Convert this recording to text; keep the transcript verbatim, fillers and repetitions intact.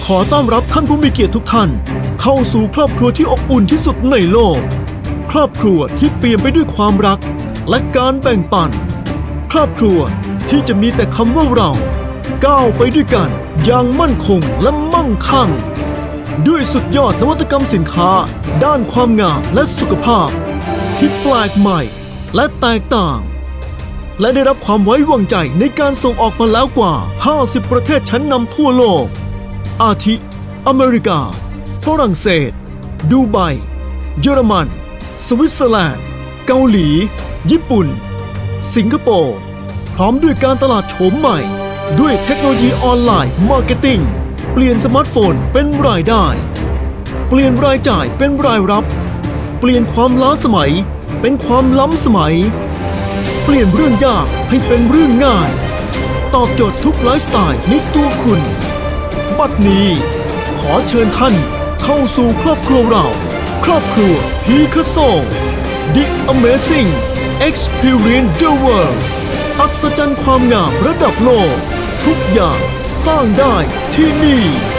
อต้อนรับท่านผู้มีเกียรติทุกท่านเข้าสู่ครอบครัวที่อบอุ่นที่สุดในโลกครอบครัวที่เปี่ยมไปด้วยความรักและการแบ่งปันครอบครัวที่จะมีแต่คำว่าเราก้าวไปด้วยกันอย่างมั่นคงและมั่งคั่งด้วยสุดยอดนวัตกรรมสินค้าด้านความงามและสุขภาพที่แปลกใหม่และแตกต่างและได้รับความไว้วางใจในการส่งออกมาแล้วกว่าห้าสิบประเทศชั้นนำทั่วโลกอาทิอเมริกาฝรั่งเศสดูไบเยอรมันสวิตเซอร์แลนด์เกาหลีญี่ปุ่นสิงคโปร์พร้อมด้วยการตลาดโฉมใหม่ด้วยเทคโนโลยีออนไลน์มาร์เก็ตติ้งเปลี่ยนสมาร์ทโฟนเป็นรายได้เปลี่ยนรายจ่ายเป็นรายรับเปลี่ยนความล้าสมัยเป็นความล้ำสมัยเปลี่ยนเรื่องยากให้เป็นเรื่องง่ายตอบโจทย์ทุกไลฟ์สไตล์ในตัวคุณบัดนี้ขอเชิญท่านเข้าสู่ครอบครัวเราครอบครัวพีคาโซ The Amazing Experience the World อัศจรรย์ความงามระดับโลกทุกอย่างสร้างได้ที่นี่